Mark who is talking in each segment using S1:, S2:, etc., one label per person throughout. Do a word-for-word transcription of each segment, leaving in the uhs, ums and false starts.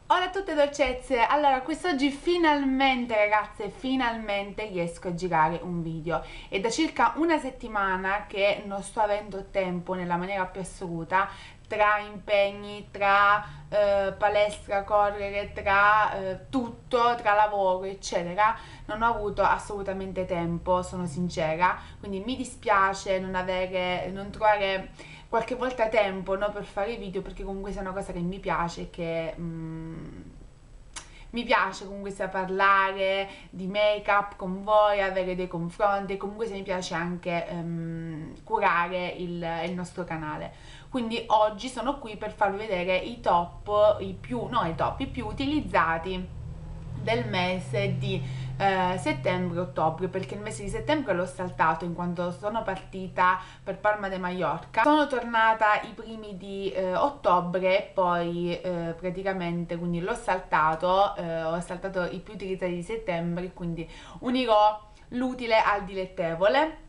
S1: Hola a tutte dolcezze, allora quest'oggi finalmente ragazze, finalmente riesco a girare un video. È da circa una settimana che non sto avendo tempo nella maniera più assoluta, tra impegni, tra eh, palestra, correre, tra eh, tutto, tra lavoro eccetera, non ho avuto assolutamente tempo, sono sincera, quindi mi dispiace non avere, non trovare qualche volta tempo, no, per fare i video, perché comunque sia una cosa che mi piace, che mm, mi piace comunque sia parlare di make up con voi, avere dei confronti, e comunque se mi piace anche ehm, curare il, il nostro canale. Quindi oggi sono qui per farvi vedere i top, i più, no i top, i più utilizzati del mese di eh, settembre-ottobre, perché il mese di settembre l'ho saltato in quanto sono partita per Palma de Mallorca, sono tornata i primi di eh, ottobre e poi eh, praticamente quindi l'ho saltato, eh, ho saltato i più utilizzati di settembre, quindi unirò l'utile al dilettevole.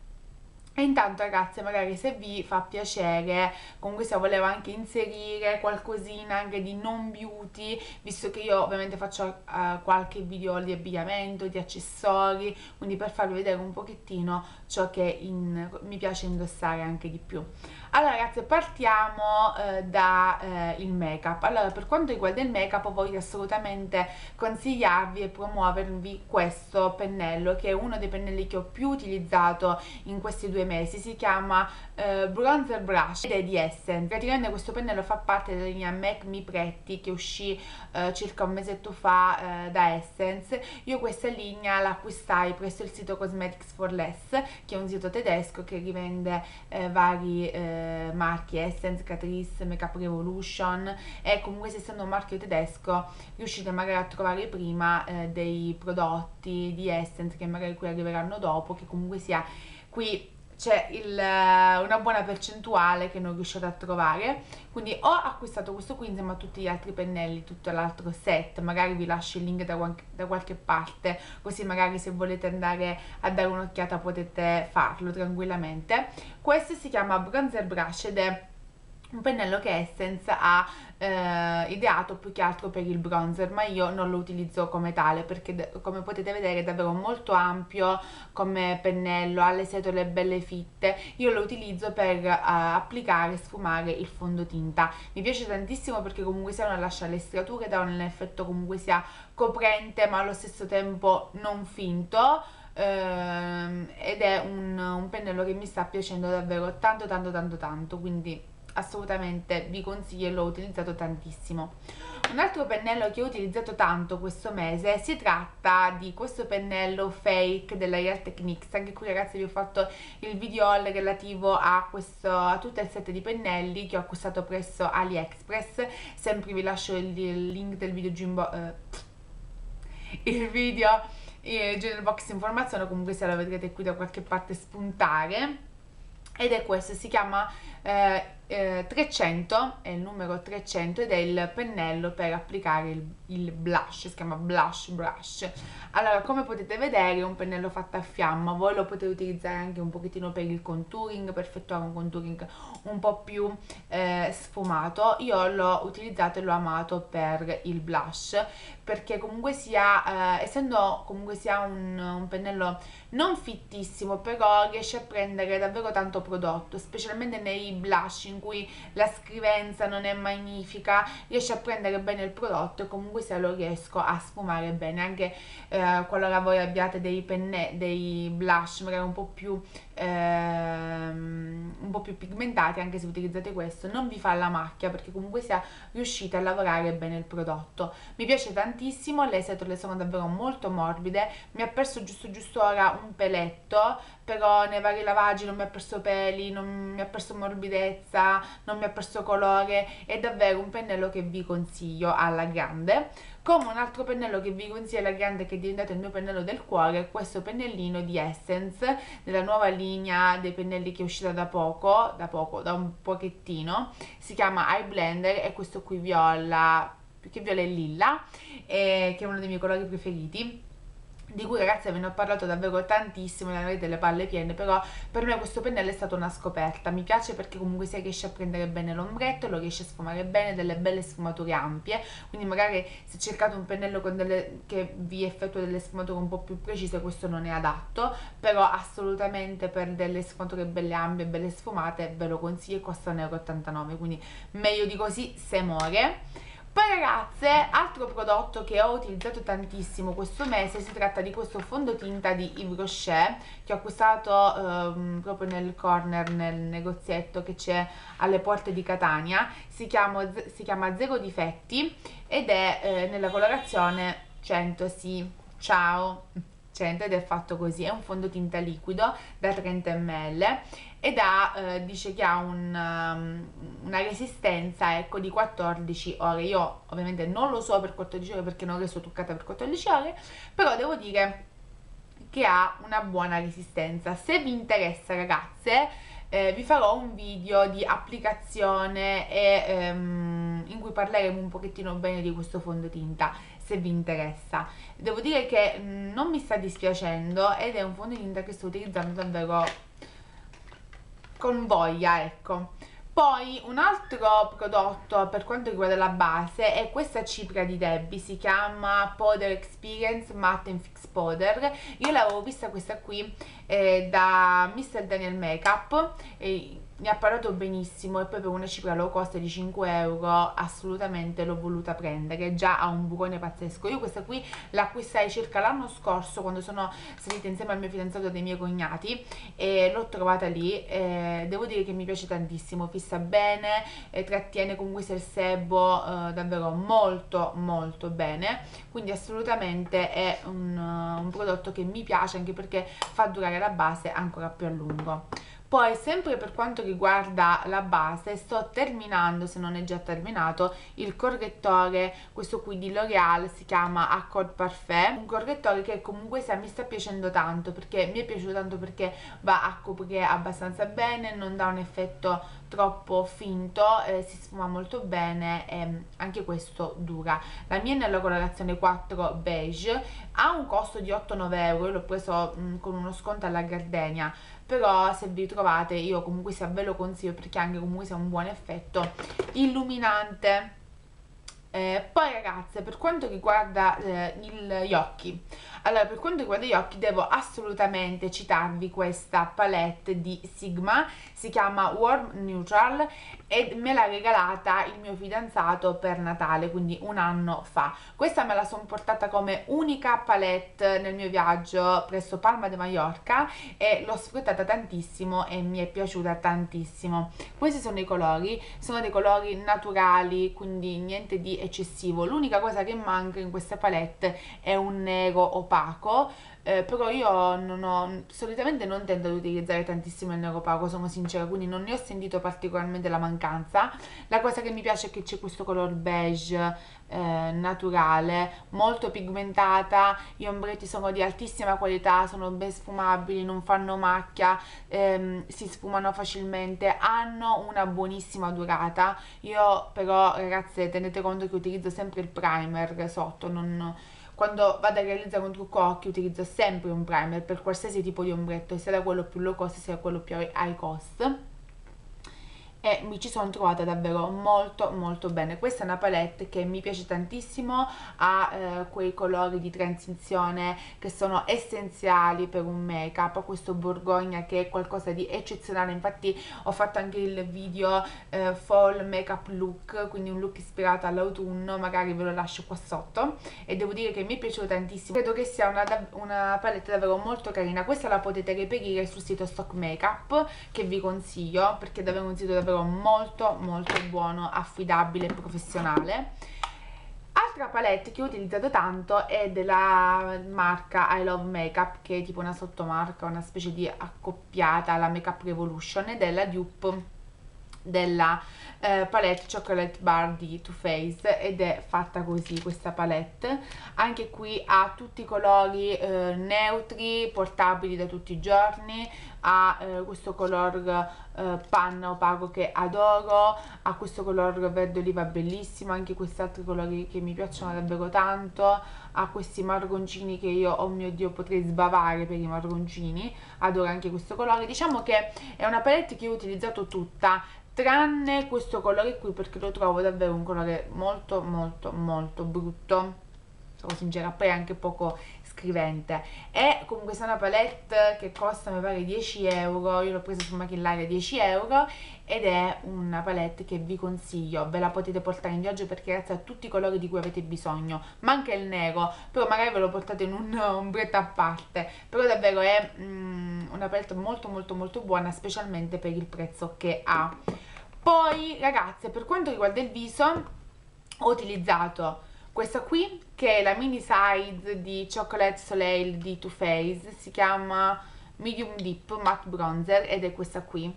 S1: E intanto ragazze, magari se vi fa piacere, comunque se volevo anche inserire qualcosina anche di non beauty, visto che io ovviamente faccio uh, qualche video di abbigliamento, di accessori, quindi per farvi vedere un pochettino ciò che in, mi piace indossare anche di più. Allora ragazze, partiamo eh, da eh, il make up. Allora, per quanto riguarda il make up voglio assolutamente consigliarvi e promuovervi questo pennello, che è uno dei pennelli che ho più utilizzato in questi due mesi. Si chiama eh, Bronzer Brush ed è di Essence. Praticamente questo pennello fa parte della linea Make Me Pretty, che uscì eh, circa un mesetto fa eh, da Essence. Io questa linea l'acquistai presso il sito Cosmetics for Less, che è un sito tedesco che rivende eh, vari eh, marchi, Essence, Catrice, Makeup Revolution, e comunque se essendo un marchio tedesco riuscite magari a trovare prima eh, dei prodotti di Essence che magari qui arriveranno dopo, che comunque sia qui c'è una buona percentuale che non riuscite a trovare. Quindi ho acquistato questo qui insieme a tutti gli altri pennelli, tutto l'altro set, magari vi lascio il link da, qualche, da qualche parte, così magari se volete andare a dare un'occhiata potete farlo tranquillamente. Questo si chiama Bronzer Brush ed è un pennello che Essence ha eh, ideato più che altro per il bronzer, ma io non lo utilizzo come tale, perché come potete vedere è davvero molto ampio come pennello, ha le setole belle fitte. Io lo utilizzo per uh, applicare e sfumare il fondotinta. Mi piace tantissimo perché comunque sia non lascia le striature, dà un effetto comunque sia coprente ma allo stesso tempo non finto. Ehm, ed è un, un pennello che mi sta piacendo davvero tanto tanto tanto tanto, quindi assolutamente vi consiglio e l'ho utilizzato tantissimo. Un altro pennello che ho utilizzato tanto questo mese, si tratta di questo pennello fake della Real Techniques. Anche qui ragazzi vi ho fatto il video haul relativo a, questo, a tutto il set di pennelli che ho acquistato presso AliExpress. Sempre vi lascio il, il link del video giù in bo- eh, il video eh, giù nel box informazione, comunque se lo vedrete qui da qualche parte spuntare. Ed è questo, si chiama eh, eh, trecento, è il numero trecento ed è il pennello per applicare il, il blush, si chiama Blush Brush. Allora, come potete vedere è un pennello fatto a fiamma, voi lo potete utilizzare anche un pochettino per il contouring, per effettuare un contouring un po' più eh, sfumato. Io l'ho utilizzato e l'ho amato per il blush, perché comunque sia, eh, essendo comunque sia un, un pennello non fittissimo, però riesce a prendere davvero tanto prodotto, specialmente nei blush in cui la scrivenza non è magnifica, riesce a prendere bene il prodotto e comunque se lo riesco a sfumare bene. Anche eh, qualora voi abbiate dei penne, dei blush magari un po' più ehm, un po' più pigmentati, anche se utilizzate questo non vi fa la macchia, perché comunque sia riuscite a lavorare bene il prodotto. Mi piace tantissimo, le setole sono davvero molto morbide, mi ha perso giusto giusto ora un peletto, però nei vari lavaggi non mi ha perso peli, non mi ha perso morbidezza, non mi ha perso colore. È davvero un pennello che vi consiglio alla grande. Come un altro pennello che vi consiglio alla grande, che è diventato il mio pennello del cuore, è questo pennellino di Essence, della nuova linea dei pennelli che è uscita da poco, da poco, da un pochettino, si chiama Eye Blender, e questo qui viola, più che viola è lilla, eh, che è uno dei miei colori preferiti. di cui ragazzi ve ne ho parlato davvero tantissimo, ne avete le palle piene, però per me questo pennello è stata una scoperta. Mi piace perché comunque si riesce a prendere bene l'ombretto, lo riesce a sfumare bene, delle belle sfumature ampie, quindi magari se cercate un pennello con delle, che vi effettua delle sfumature un po' più precise, questo non è adatto, però assolutamente per delle sfumature belle ampie, belle sfumate ve lo consiglio e costa un euro e ottantanove, quindi meglio di così se muore. Poi ragazze, altro prodotto che ho utilizzato tantissimo questo mese, si tratta di questo fondotinta di Yves Rocher che ho acquistato ehm, proprio nel corner, nel negozietto che c'è alle porte di Catania. Si chiama, si chiama Zero Difetti ed è eh, nella colorazione cento, sì, ciao, cento, ed è fatto così, è un fondotinta liquido da trenta millilitri ed ha, eh, dice che ha un, um, una resistenza, ecco, di quattordici ore. Io ovviamente non lo so per quattordici ore perché non resto toccata per quattordici ore, però devo dire che ha una buona resistenza. Se vi interessa ragazze, eh, vi farò un video di applicazione e, ehm, in cui parleremo un pochettino bene di questo fondotinta, se vi interessa. Devo dire che mh, non mi sta dispiacendo ed è un fondotinta che sto utilizzando davvero con voglia, ecco. Poi un altro prodotto per quanto riguarda la base è questa cipria di Debbie, si chiama Powder Experience Matte and Fix Powder. Io l'avevo vista questa qui eh, da mister Daniel Makeup e mi ha parlato benissimo, e poi per una cifra low cost di cinque euro assolutamente l'ho voluta prendere, già ha un bucone pazzesco. Io questa qui l'acquistai circa l'anno scorso quando sono salita insieme al mio fidanzato e dei miei cognati e l'ho trovata lì, e devo dire che mi piace tantissimo, fissa bene, e trattiene comunque il sebo eh, davvero molto molto bene, quindi assolutamente è un, uh, un prodotto che mi piace, anche perché fa durare la base ancora più a lungo. Poi sempre per quanto riguarda la base sto terminando, se non è già terminato, il correttore, questo qui di L'Oreal, si chiama Accord Parfait, un correttore che comunque sia mi sta piacendo tanto, perché mi è piaciuto tanto perché va a coprire abbastanza bene, non dà un effetto troppo finto, eh, si sfuma molto bene e anche questo dura. La mia è nella colorazione quattro beige, ha un costo di otto nove euro, io l'ho preso mh, con uno sconto alla Gardenia, però se vi trovate io comunque sia ve lo consiglio perché anche comunque sia un buon effetto illuminante. Eh, poi ragazze, per quanto riguarda eh, il, gli occhi, allora per quanto riguarda gli occhi devo assolutamente citarvi questa palette di Sigma, si chiama Warm Neutral e me l'ha regalata il mio fidanzato per Natale, quindi un anno fa. Questa me la sono portata come unica palette nel mio viaggio presso Palma de Mallorca e l'ho sfruttata tantissimo e mi è piaciuta tantissimo. Questi sono i colori, sono dei colori naturali, quindi niente di eccessivo. L'unica cosa che manca in questa palette è un nero opaco, eh, però io non ho, solitamente non tendo ad utilizzare tantissimo il nero opaco, sono sincera, quindi non ne ho sentito particolarmente la mancanza. La cosa che mi piace è che c'è questo color beige eh, naturale, molto pigmentata, gli ombretti sono di altissima qualità, sono ben sfumabili, non fanno macchia, ehm, si sfumano facilmente, hanno una buonissima durata. Io però ragazze tenete conto che utilizzo sempre il primer sotto, non, quando vado a realizzare un trucco occhi utilizzo sempre un primer per qualsiasi tipo di ombretto, sia da quello più low cost sia da quello più high cost, e mi ci sono trovata davvero molto molto bene. Questa è una palette che mi piace tantissimo, ha eh, quei colori di transizione che sono essenziali per un make up, questo borgogna che è qualcosa di eccezionale. Infatti ho fatto anche il video eh, fall make up look, quindi un look ispirato all'autunno, magari ve lo lascio qua sotto, e devo dire che mi è piaciuto tantissimo. Credo che sia una, una palette davvero molto carina. Questa la potete reperire sul sito Stock Makeup, che vi consiglio perché è davvero un sito davvero molto molto buono, affidabile e professionale. Altra palette che ho utilizzato tanto è della marca I Love Makeup, che è tipo una sottomarca, una specie di accoppiata alla Makeup Revolution, ed è la dupe della eh, palette Chocolate Bar di Too Faced, ed è fatta così questa palette. Anche qui ha tutti i colori eh, neutri, portabili da tutti i giorni, ha eh, questo color eh, panna opaco che adoro, ha questo color verde oliva bellissimo, anche questi altri colori che mi piacciono davvero tanto, ha questi marroncini che io, oh mio Dio, potrei sbavare per i marroncini, adoro anche questo colore. Diciamo che è una palette che ho utilizzato tutta, tranne questo colore qui, perché lo trovo davvero un colore molto molto molto brutto, sono sincera, poi anche poco scrivente. E comunque questa è una palette che costa mi pare dieci euro, io l'ho presa su Machillaria dieci euro, ed è una palette che vi consiglio, ve la potete portare in viaggio perché ragazzi ha tutti i colori di cui avete bisogno, manca il nero, però magari ve lo portate in un ombretto a parte, però davvero è mm, una palette molto molto molto buona, specialmente per il prezzo che ha. Poi ragazze, per quanto riguarda il viso, ho utilizzato questa qui che è la mini size di Chocolate Soleil di Too Faced, si chiama Medium Deep Matte Bronzer ed è questa qui.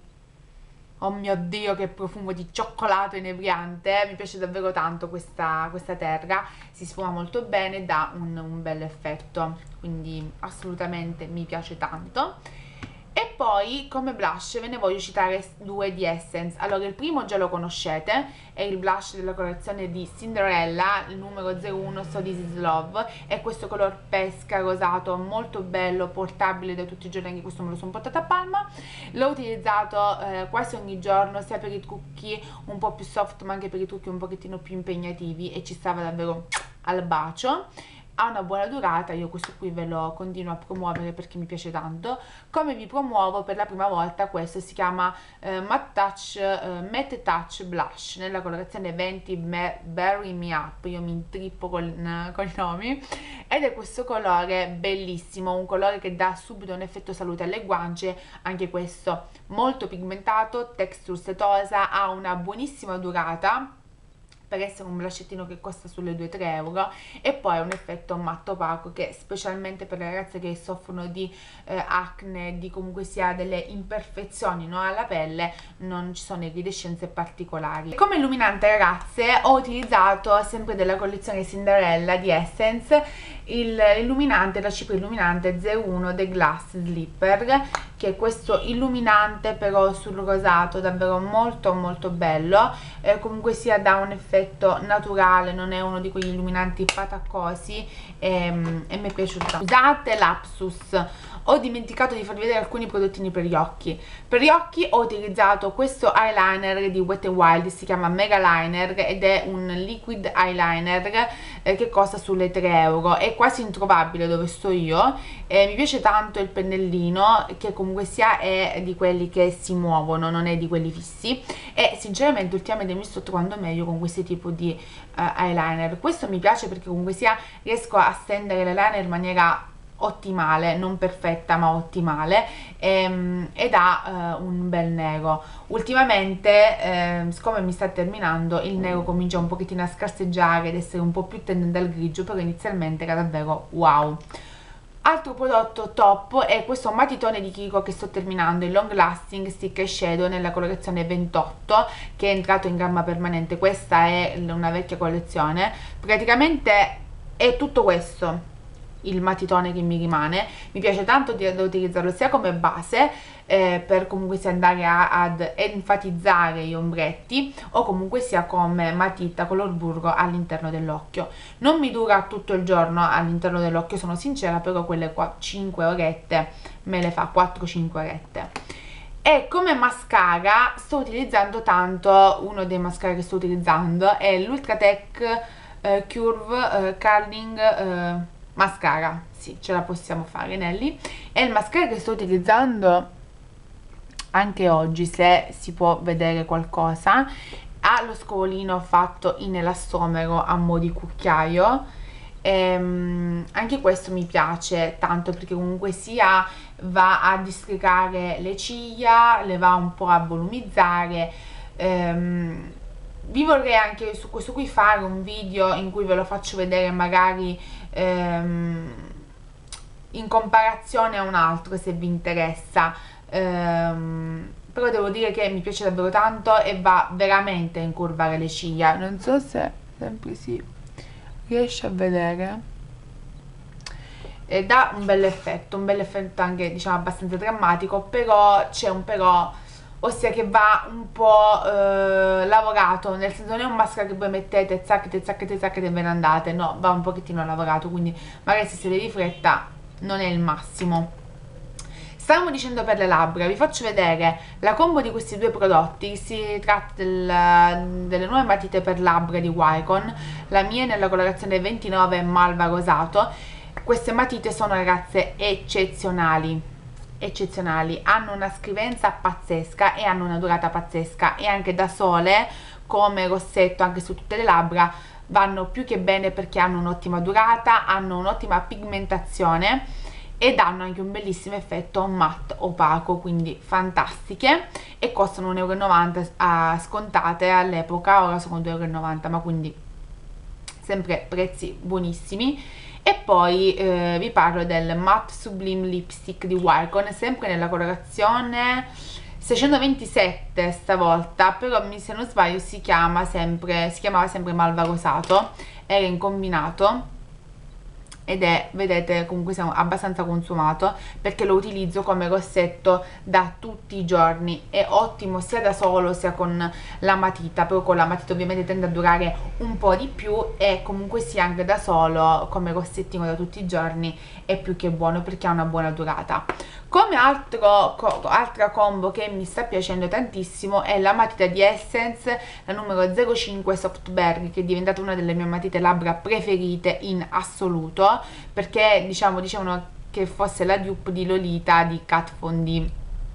S1: Oh mio Dio, che profumo di cioccolato inebriante, mi piace davvero tanto questa, questa terra, si sfuma molto bene, dà un, un bel effetto, quindi assolutamente mi piace tanto. E poi come blush ve ne voglio citare due di Essence. Allora, il primo già lo conoscete, è il blush della collezione di Cinderella, il numero zero uno So This Is Love, è questo color pesca rosato molto bello, portabile da tutti i giorni, anche questo me lo sono portata a palma. L'ho utilizzato eh, quasi ogni giorno, sia per i trucchi un po' più soft ma anche per i trucchi un pochettino più impegnativi, e ci stava davvero al bacio. Ha una buona durata, io questo qui ve lo continuo a promuovere perché mi piace tanto. Come vi promuovo per la prima volta questo, si chiama eh, Matte Touch, eh, Matte Touch Blush nella colorazione venti Bury Me Up, io mi intrippo con, con i nomi, ed è questo colore bellissimo, un colore che dà subito un effetto salute alle guance, anche questo molto pigmentato, texture setosa, ha una buonissima durata per essere un bluscettino che costa sulle due tre euro, e poi un effetto matto opaco che specialmente per le ragazze che soffrono di eh, acne, di comunque sia delle imperfezioni, no, alla pelle, non ci sono iridescenze particolari. Come illuminante ragazze ho utilizzato sempre della collezione Cinderella di Essence l'illuminante, la cipria illuminante zero uno The Glass Slipper, che è questo illuminante però sul rosato davvero molto molto bello, eh, comunque sia dà un effetto naturale, non è uno di quegli illuminanti pataccosi, e, e mi è piaciuto tanto. Scusate lapsus, ho dimenticato di farvi vedere alcuni prodottini per gli occhi. Per gli occhi ho utilizzato questo eyeliner di Wet n Wild, si chiama Mega Liner ed è un liquid eyeliner eh, che costa sulle tre euro, è quasi introvabile dove sto io, eh, mi piace tanto il pennellino, che comunque sia è di quelli che si muovono, non è di quelli fissi, e sinceramente ultimamente mi sto trovando meglio con questo tipo di uh, eyeliner. Questo mi piace perché comunque sia riesco a stendere l'eyeliner in maniera ottimale, non perfetta ma ottimale, ehm, ed ha eh, un bel nero. Ultimamente eh, siccome mi sta terminando, il nero comincia un pochettino a scarseggiare ed essere un po' più tendente al grigio, però inizialmente era davvero wow. Altro prodotto top è questo matitone di Kiko che sto terminando, il Long Lasting Stick Eyeshadow nella colorazione ventotto, che è entrato in gamma permanente. Questa è una vecchia collezione, praticamente è tutto questo il matitone che mi rimane. Mi piace tanto di, da utilizzarlo sia come base eh, per comunque sia andare a, ad enfatizzare gli ombretti, o comunque sia come matita color burro all'interno dell'occhio. Non mi dura tutto il giorno all'interno dell'occhio, sono sincera, però quelle qua cinque orette me le fa, quattro cinque orette. E come mascara sto utilizzando tanto, uno dei mascara che sto utilizzando è l'Ultratech eh, Curve eh, Curling eh, mascara, sì, ce la possiamo fare Nelly. È il mascara che sto utilizzando anche oggi, se si può vedere qualcosa. Ha lo scovolino fatto in elastomero a mo' di cucchiaio, ehm, anche questo mi piace tanto perché comunque sia va a districare le ciglia, le va un po' a volumizzare. ehm, vi vorrei anche su questo qui fare un video in cui ve lo faccio vedere magari ehm, in comparazione a un altro, se vi interessa, ehm, però devo dire che mi piace davvero tanto e va veramente a incurvare le ciglia. Non so se sempre si riesce a vedere, e dà un bel effetto, un bel effetto anche diciamo abbastanza drammatico, però c'è un però, ossia che va un po' eh, lavorato, nel senso non è un maschera che voi mettete, zacchete, zacchete, zacchete e ve ne andate, no, va un pochettino lavorato, quindi magari se siete di fretta non è il massimo. Stavamo dicendo per le labbra, vi faccio vedere la combo di questi due prodotti. Si tratta del, delle nuove matite per labbra di Wycon, la mia è nella colorazione ventinove malva rosato. Queste matite sono, ragazze, eccezionali, eccezionali, hanno una scrivenza pazzesca e hanno una durata pazzesca, e anche da sole come rossetto anche su tutte le labbra vanno più che bene, perché hanno un'ottima durata, hanno un'ottima pigmentazione e danno anche un bellissimo effetto matte opaco, quindi fantastiche, e costano un euro e novanta a scontate all'epoca, ora sono due euro e novanta, ma quindi sempre prezzi buonissimi. E poi eh, vi parlo del Matte Sublime Lipstick di Wycon, sempre nella colorazione seicentoventisette stavolta, però se non sbaglio si chiama sempre, si chiamava sempre malva rosato, era in combinato ed è, vedete, comunque siamo abbastanza consumato, perché lo utilizzo come rossetto da tutti i giorni, è ottimo sia da solo sia con la matita, però con la matita ovviamente tende a durare un po' di più, e comunque sia anche da solo come rossettino da tutti i giorni è più che buono, perché ha una buona durata. Come altro, co altra combo che mi sta piacendo tantissimo è la matita di Essence, la numero zero cinque Softberry, che è diventata una delle mie matite labbra preferite in assoluto, perché diciamo dicevano che fosse la dupe di Lolita di Kat Von D.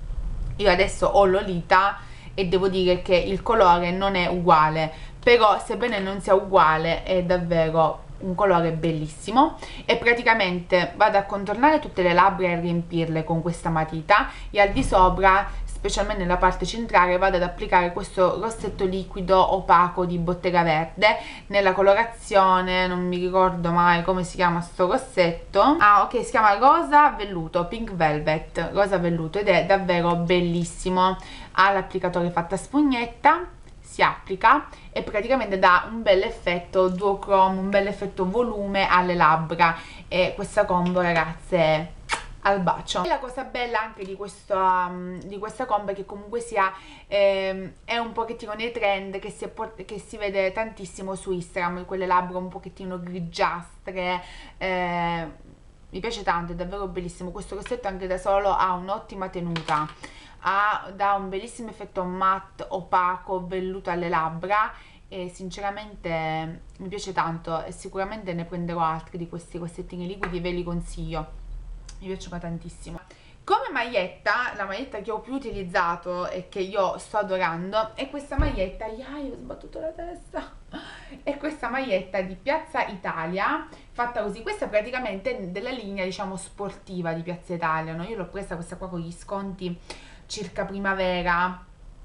S1: Io adesso ho Lolita e devo dire che il colore non è uguale, però sebbene non sia uguale è davvero un colore bellissimo, e praticamente vado a contornare tutte le labbra e a riempirle con questa matita, e al di sopra, specialmente nella parte centrale, vado ad applicare questo rossetto liquido opaco di Bottega Verde nella colorazione, non mi ricordo mai come si chiama sto rossetto, ah ok, si chiama rosa velluto, pink velvet, rosa velluto, ed è davvero bellissimo. Ha l'applicatore fatto a spugnetta, si applica e praticamente dà un bel effetto duochrome, un bel effetto volume alle labbra, e questa combo, ragazze, è al bacio. E la cosa bella anche di, questo, um, di questa combo è che comunque sia ehm, è un pochettino nei trend che si, è, che si vede tantissimo su Instagram, quelle labbra un pochettino grigiastre, eh, mi piace tanto, è davvero bellissimo. Questo rossetto anche da solo ha un'ottima tenuta, ha, dà un bellissimo effetto matte opaco velluto alle labbra, e sinceramente mi piace tanto, e sicuramente ne prenderò altri di questi rossettini liquidi, ve li consiglio, mi piacciono tantissimo. Come maglietta, la maglietta che ho più utilizzato e che io sto adorando è questa maglietta, ai, ho sbattuto la testa, è questa maglietta di Piazza Italia, fatta così. Questa è praticamente della linea, diciamo, sportiva di Piazza Italia, no? Io l'ho presa questa qua con gli sconti circa primavera,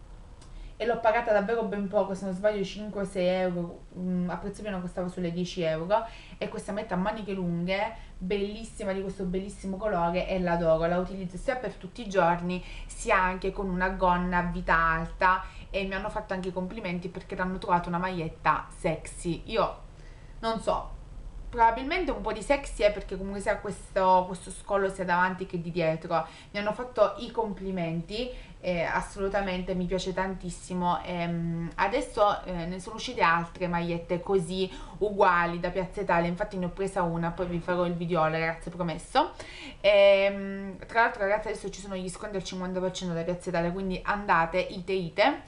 S1: e l'ho pagata davvero ben poco, se non sbaglio cinque o sei euro, mm, a prezzo pieno costava sulle dieci euro, e questa maglietta a maniche lunghe, bellissima, di questo bellissimo colore, e l'adoro, la utilizzo sia per tutti i giorni sia anche con una gonna a vita alta, e mi hanno fatto anche i complimenti perché hanno trovato una maglietta sexy. Io non so, probabilmente un po' di sexy è perché comunque sia questo, questo scollo sia davanti che di dietro, mi hanno fatto i complimenti, eh, assolutamente mi piace tantissimo. E adesso eh, ne sono uscite altre magliette così uguali da Piazza Italia, infatti ne ho presa una, poi vi farò il video, ragazze, promesso. E, tra l'altro, ragazzi, adesso ci sono gli sconti al cinquanta per cento da Piazza Italia, quindi andate, ite ite,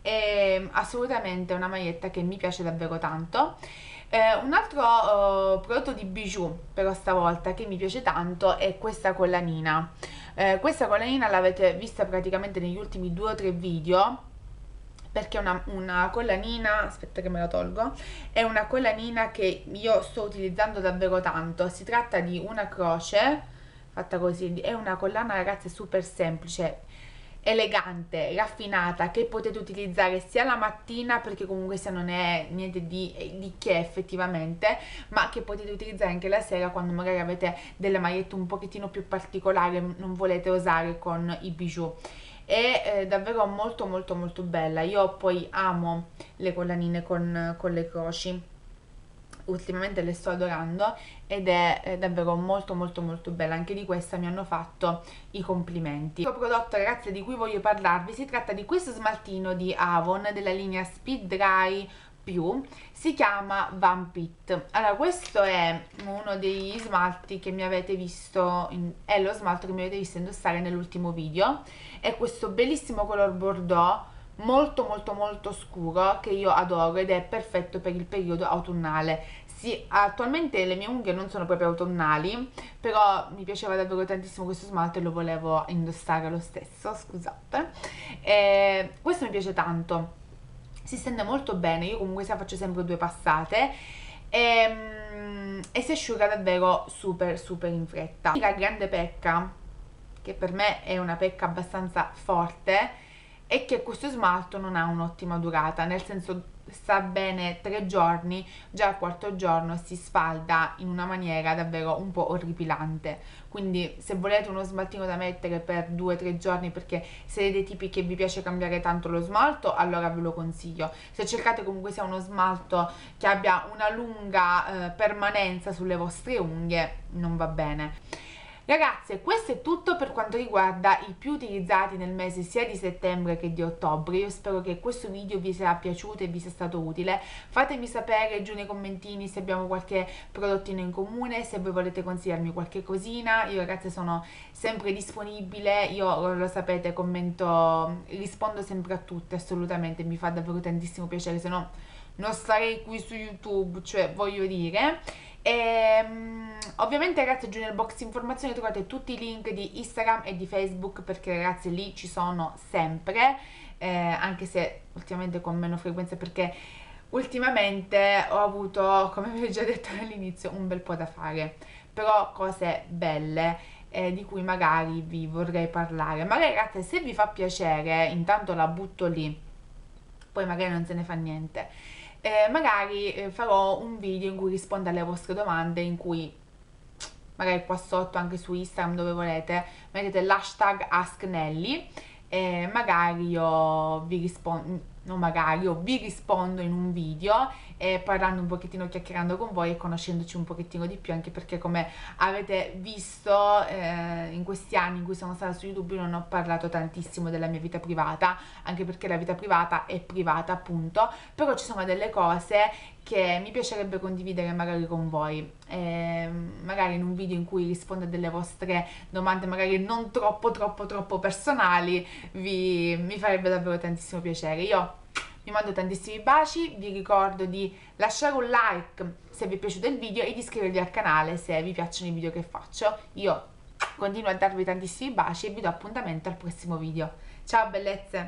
S1: è assolutamente una maglietta che mi piace davvero tanto. Eh, un altro uh, prodotto di bijou però stavolta che mi piace tanto è questa collanina. Eh, questa collanina l'avete vista praticamente negli ultimi due o tre video, perché è una, una collanina, aspetta che me la tolgo, è una collanina che io sto utilizzando davvero tanto. Si tratta di una croce fatta così, è una collana, ragazze, super semplice, elegante, raffinata, che potete utilizzare sia la mattina, perché comunque se non è niente di, di che effettivamente, ma che potete utilizzare anche la sera, quando magari avete delle magliette un pochettino più particolari, non volete osare con i bijou. È eh, davvero molto molto molto bella. Io poi amo le collanine con, con le croci. ultimamente le sto adorando ed è, è davvero molto molto molto bella. Anche di questa mi hanno fatto i complimenti. Questo prodotto, ragazze, di cui voglio parlarvi, si tratta di questo smaltino di Avon della linea Speed Dry più, si chiama Vampit. Allora, questo è uno degli smalti che mi avete visto in, è lo smalto che mi avete visto indossare nell'ultimo video. È questo bellissimo color bordeaux molto molto molto scuro che io adoro ed è perfetto per il periodo autunnale. Sì, attualmente le mie unghie non sono proprio autunnali, però mi piaceva davvero tantissimo questo smalto e lo volevo indossare lo stesso, scusate. E questo mi piace tanto, si stende molto bene, io comunque sia faccio sempre due passate e, e si asciuga davvero super super in fretta. La grande pecca, che per me è una pecca abbastanza forte, è che questo smalto non ha un'ottima durata, nel senso sta bene tre giorni, già al quarto giorno si sfalda in una maniera davvero un po' orripilante. Quindi se volete uno smaltino da mettere per due tre giorni, perché siete dei tipi che vi piace cambiare tanto lo smalto, allora ve lo consiglio. Se cercate comunque sia uno smalto che abbia una lunga eh, permanenza sulle vostre unghie, non va bene. Ragazze, questo è tutto per quanto riguarda i più utilizzati nel mese sia di settembre che di ottobre. Io spero che questo video vi sia piaciuto e vi sia stato utile. Fatemi sapere giù nei commentini se abbiamo qualche prodottino in comune, se voi volete consigliarmi qualche cosina. Io, ragazze, sono sempre disponibile, io lo sapete, commento, rispondo sempre a tutte, assolutamente, mi fa davvero tantissimo piacere, se no non starei qui su YouTube, cioè voglio dire. E, um, ovviamente, ragazzi, giù nel box informazioni trovate tutti i link di Instagram e di Facebook, perché, ragazzi, lì ci sono sempre, eh, anche se ultimamente con meno frequenza, perché ultimamente ho avuto, come vi ho già detto all'inizio, un bel po' da fare, però cose belle eh, di cui magari vi vorrei parlare. Magari, ragazzi, se vi fa piacere, intanto la butto lì, poi magari non se ne fa niente. Eh, magari eh, farò un video in cui rispondo alle vostre domande, in cui magari qua sotto, anche su Instagram, dove volete, mettete l'hashtag AskNelly e magari io vi rispondo, non magari, io vi rispondo in un video e parlando un pochettino, chiacchierando con voi e conoscendoci un pochettino di più, anche perché, come avete visto eh, in questi anni in cui sono stata su YouTube, non ho parlato tantissimo della mia vita privata, anche perché la vita privata è privata, appunto, però ci sono delle cose che mi piacerebbe condividere magari con voi, eh, magari in un video in cui rispondo a delle vostre domande magari non troppo troppo troppo personali, vi, mi farebbe davvero tantissimo piacere. Io vi mando tantissimi baci, vi ricordo di lasciare un like se vi è piaciuto il video e di iscrivervi al canale se vi piacciono i video che faccio. Io continuo a darvi tantissimi baci e vi do appuntamento al prossimo video. Ciao bellezze!